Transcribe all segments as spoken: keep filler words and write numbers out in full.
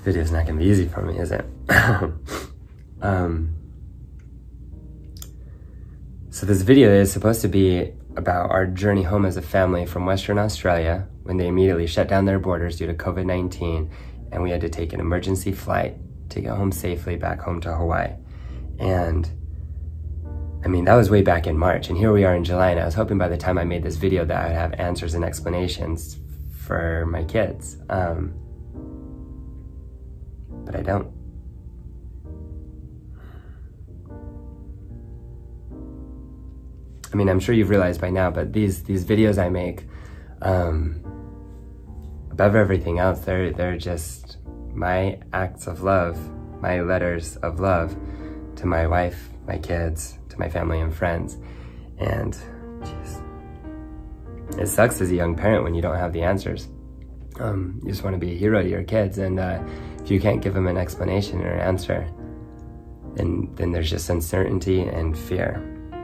Video's not gonna be easy for me, is it? um, so this video is supposed to be about our journey home as a family from Western Australia when they immediately shut down their borders due to COVID nineteen, and we had to take an emergency flight to get home safely back home to Hawaii. And I mean, that was way back in March, and here we are in July, and I was hoping by the time I made this video that I'd have answers and explanations for my kids. Um, but I don't. I mean, I'm sure you've realized by now, but these these videos I make, um, above everything else, they're they're just my acts of love, my letters of love to my wife, my kids, to my family and friends. And geez, it sucks as a young parent when you don't have the answers. Um, you just want to be a hero to your kids, and uh, if you can't give them an explanation or an answer, then then there's just uncertainty and fear.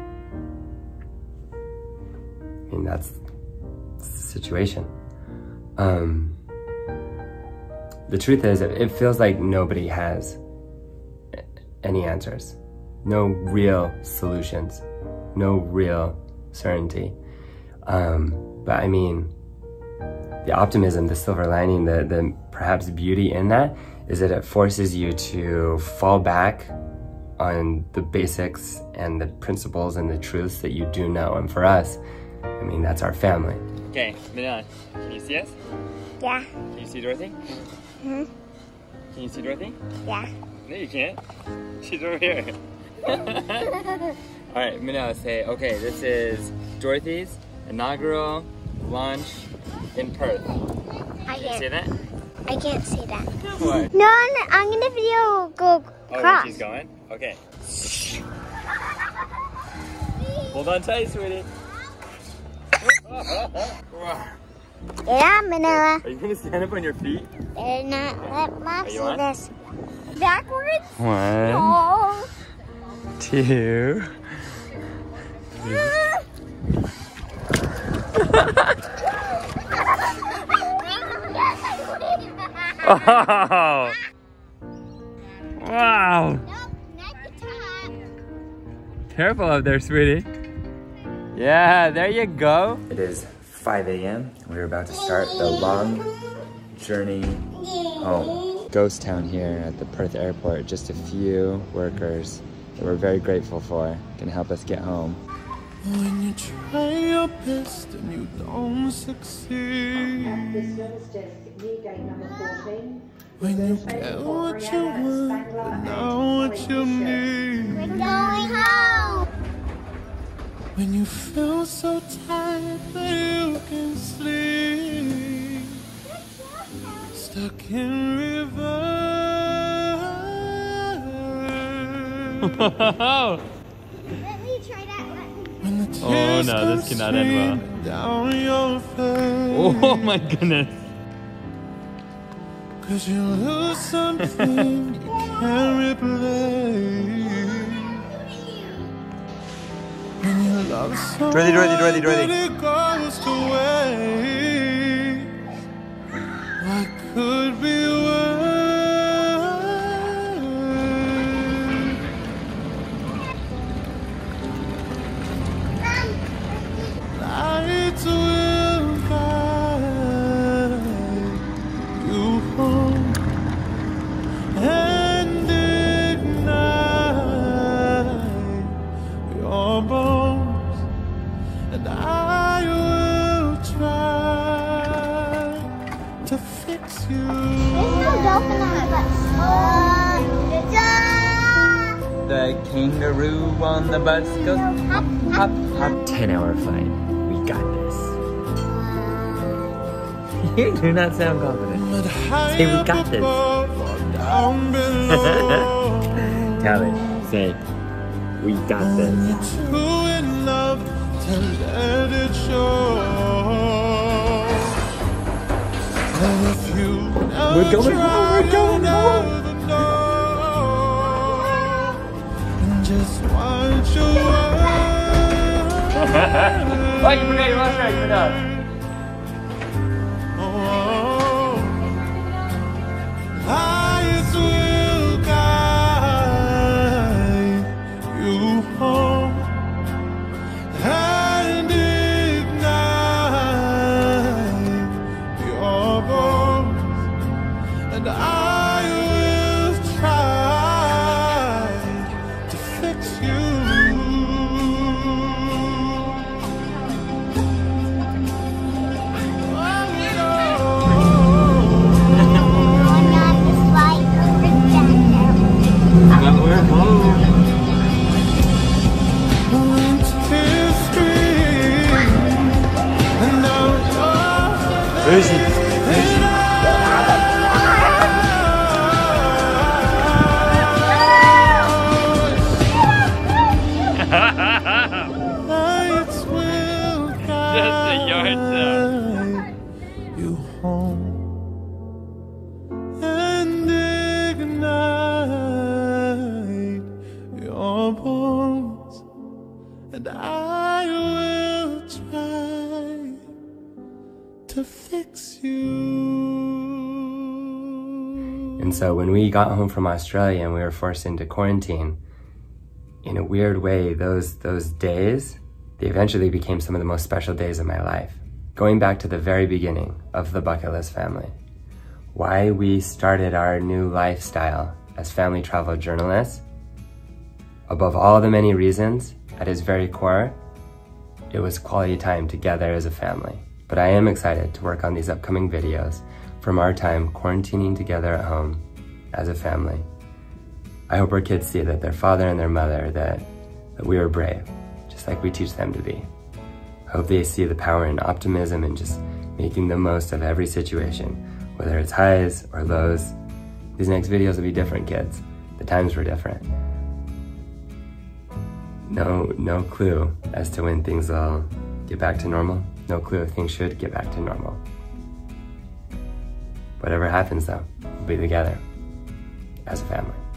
I mean, that's, that's the situation. Um, the truth is, it feels like nobody has any answers, no real solutions, no real certainty. Um, but I mean, the optimism, the silver lining, the, the perhaps beauty in that is that it forces you to fall back on the basics and the principles and the truths that you do know. And for us, I mean, that's our family. Okay, Milan, can you see us? Yeah. Can you see Dorothy? Hmm? Can you see Dorothy? Yeah. No, you can't. She's over here. Alright, Milan, say, okay, this is Dorothy's inaugural launch in Perth. I Can you can't. see that? I can't see that. What? No, no, I'm gonna video go Oh, cross. she's going? Okay. Hold on tight, sweetie. Yeah, Manila. Are you gonna stand up on your feet? They're not. Let Mom Are see you on? this. Backwards? One, Oh. two. Oh! Wow! Nope, not the top. Careful up there, sweetie. Yeah, there you go. It is five A M We're about to start the long journey home. Ghost town here at the Perth airport. Just a few workers that we're very grateful for can help us get home. When you try your best and you don't succeed, when you get what you want but not what you need, We're going home. when you feel so tired that you can sleep, stuck in reverse. Let me try that one. When the Oh, tears no, come this cannot end well. streaming down your face. Oh my goodness. Cause you lose something you can't replace. When you love someone Dorothy, Dorothy, Dorothy, Dorothy. but it goes to waste. What could be worse? Lights will guide you home and ignite your bones, and I will try to fix you. There's no dolphin on the bus. Oh, The kangaroo on the bus goes hop, hop, hop. ten hour flight. We got this. You do not sound confident. But Say we got this. above or down below. Tell it. Say, we got this. You're true enough to let it show. And if you never We're going try, home, we're going you'll home. never know. And just watch your Oh, you forgot your last track, you're done. Oh, I home and ignite your bones, and I will try to fix you. Where is he? Where is he? Just a yard sale. You home and ignite your bones, and I will try to fix you. And so when we got home from Australia and we were forced into quarantine, in a weird way, those, those days, they eventually became some of the most special days of my life. Going back to the very beginning of the Bucket List family, why we started our new lifestyle as family travel journalists, above all the many reasons, at its very core, it was quality time together as a family. But I am excited to work on these upcoming videos from our time quarantining together at home as a family. I hope our kids see that their father and their mother, that, that we are brave, just like we teach them to be. I hope they see the power in optimism and just making the most of every situation, whether it's highs or lows. These next videos will be different, kids. The times were different. No, no clue as to when things will get back to normal. No clue if things should get back to normal. Whatever happens though, we'll be together as a family.